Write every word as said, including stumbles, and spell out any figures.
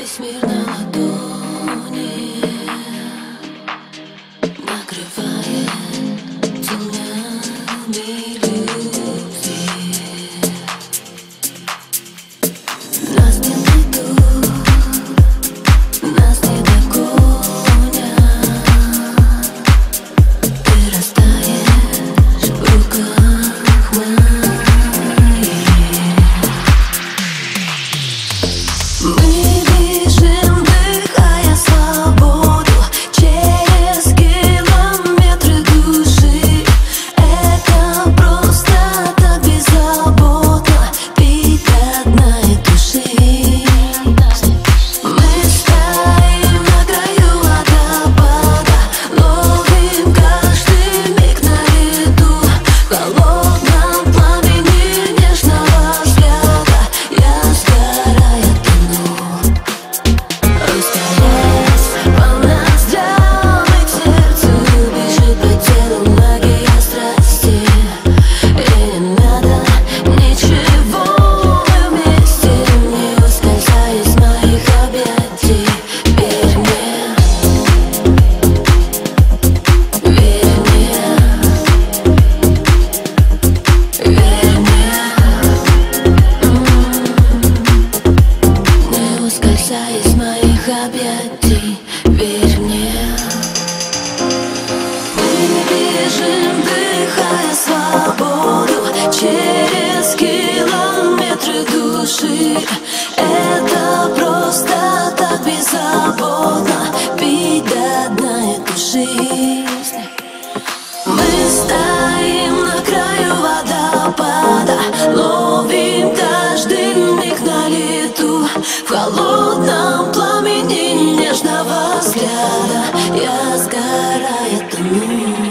Весь мир на ладони накрывает тенями любви. Нас не найдут, нас не догонят. Ты растаешь в руках моих. Мы бежим, вдыхая свободу через километры души. Это просто так беззаботно пить до дна и души. Мы стоим на краю водопада, ловим каждый миг на лету. В холодном пламени нежного взгляда я сгораю. Ускоряясь по ноздрям, и к сердцу бежит по телу магия страсти. И не надо ничего, мы вместе, не ускользай из моих объятий. Верь мне, верь мне, верь мне. Не ускользай из моих объятий, верь мне. Мы бежим, вдыхая свободу через километры души. Это просто так беззаботно пить до дна эту жизнь. Мы стоим на краю водопада, ловим каждый миг на лету. В холодном пламени нежного взгляда я сгораю, тону.